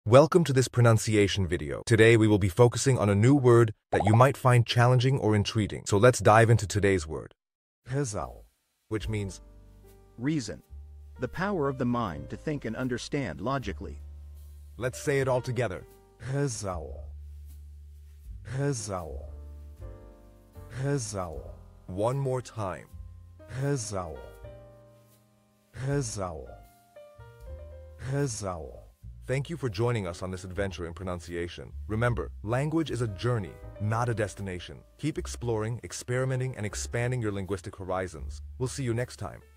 Welcome to this pronunciation video. Today we will be focusing on a new word that you might find challenging or intriguing. So let's dive into today's word, RAZÁO. which means Reason. The power of the mind to think and understand logically. let's say it all together. RAZÁO. RAZÁO. RAZÁO. One more time. RAZÁO. RAZÁO. RAZÁO. Thank you for joining us on this adventure in pronunciation. Remember, language is a journey, not a destination. Keep exploring, experimenting, and expanding your linguistic horizons. We'll see you next time.